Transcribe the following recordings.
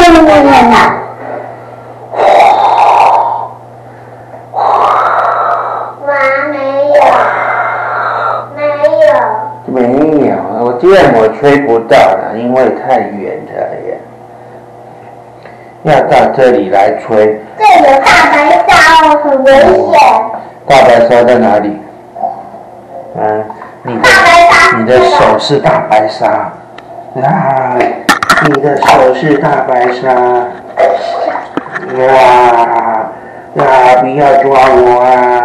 没有，我电我吹不到了，因为太远了耶。要到这里来吹。 这有大白鲨哦，很危险。 大白鲨在哪里？你的手是大白鲨啊！你的手是大白鲨不要抓我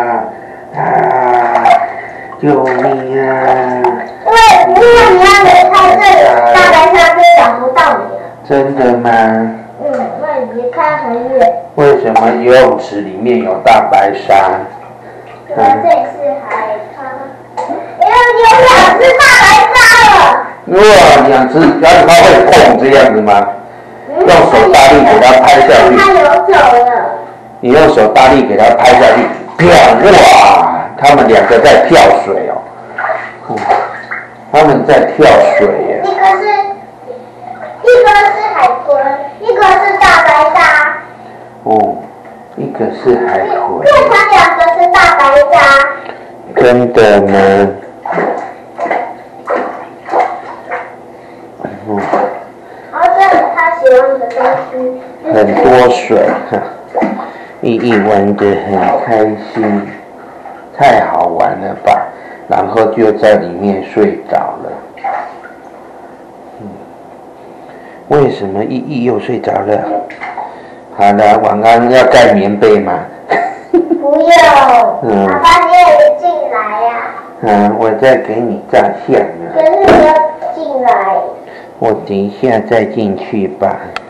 救命啊！ 因为你要离开这里，大白鲨就找不到你了。真的吗？因为你离开很远。 为什么游泳池里面有大白鲨？ 这里是海滩。因为你有2只大白鲨了。 哇，2只，然后它会碰这样子吗？用手大力给它拍下去。 它游走了。 你用手大力给它拍下去，哇！他们2个在跳水哦。他们在跳水耶。 一个是海豚，一个是大白鲨。 一个是海豚。 变成2个是大白鲨。 真的吗？ 这是他喜欢的东西。 很多水，意玩得很开心，太好玩了吧？然后就在里面睡着了。为什么又睡着了？好了，晚安，要盖棉被吗？ 不用。爸爸，你也进来呀。 我再给你照相呢。 可是你要进来。 我等一下再进去吧。